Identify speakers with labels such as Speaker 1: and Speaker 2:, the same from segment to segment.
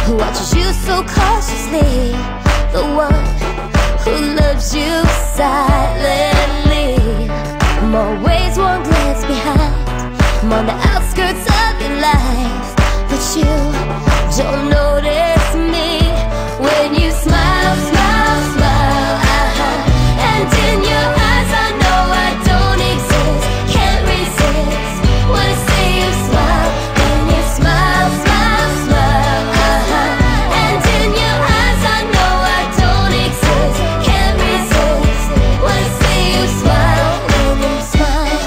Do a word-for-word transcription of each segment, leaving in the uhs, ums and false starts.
Speaker 1: who watches you so cautiously, the one who loves you silently. I'm always one glance behind, I'm on the outskirts of your life, but you don't notice me when you smile, smile, smile, uh-huh. And in your eyes I know I don't exist, can't resist, wanna see you smile. When you smile, smile, smile, uh-huh. And in your eyes I know I don't exist, can't resist, wanna see you smile. When you smile,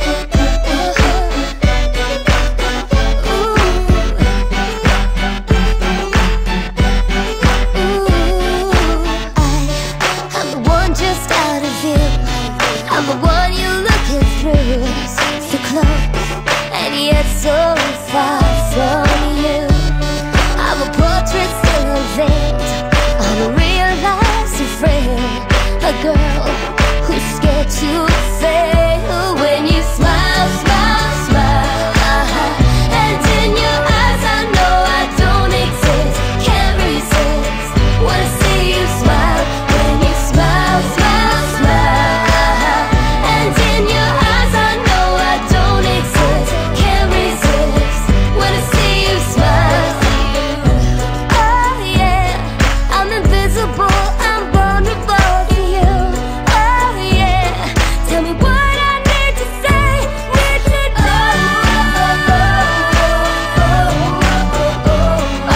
Speaker 1: just out of view, I'm the one you're looking through, so close and yet so far from you. I'm a portrait still unveiled, I'm a realized friend, a girl who's scared to fail. When you smile, smile, smile, uh-huh. And in your eyes I know I don't exist, can't resist, wanna see you smile. When you smile, smile, smile, uh-huh. And in your eyes I know I don't exist, can't resist, wanna see you smile. Oh yeah, I'm invisible, I'm vulnerable to you. Oh yeah, tell me what I need to say, need to know. Oh, oh, oh, oh,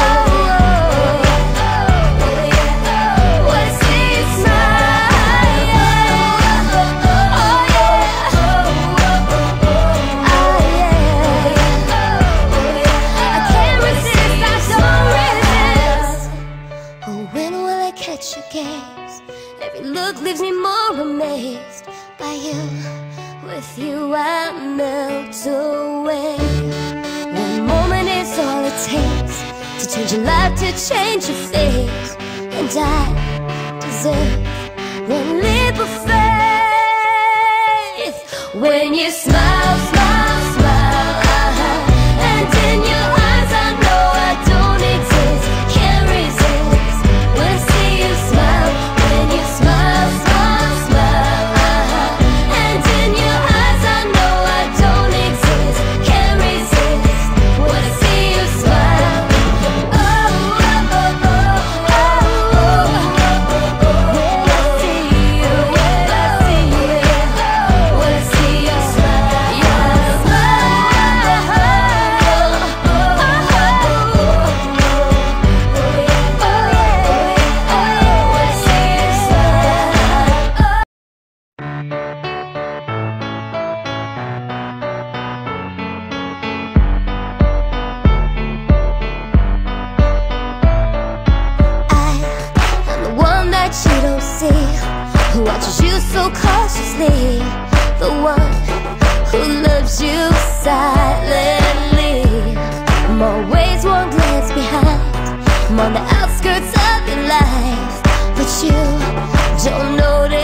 Speaker 1: yeah. Wanna see you smile. Oh yeah, oh yeah. I can't resist, I don't resist. Oh, when will I catch your gaze? Every look leaves me more amazed by you. With you I melt away. One moment is all it takes to change your life, to change your face. And I deserve one leap of faith. When you smile, smile, smile, uh-huh. And in your eyes I know I don't exist, can't resist, wanna see you smile. When you smile, smile, smile, uh-huh. And in your eyes I know I don't exist, can't resist, wanna see you smile. Oh, oh, oh, oh, oh, oh. When I see you, when I see you, wanna see you smile. Your smile, oh, oh, oh, oh, yeah, oh yeah, wanna see you smile. I'm the one that you don't see, who watches you so cautiously, the one who loves you silently. I'm always one glance behind, I'm on the outskirts of your life, but you don't notice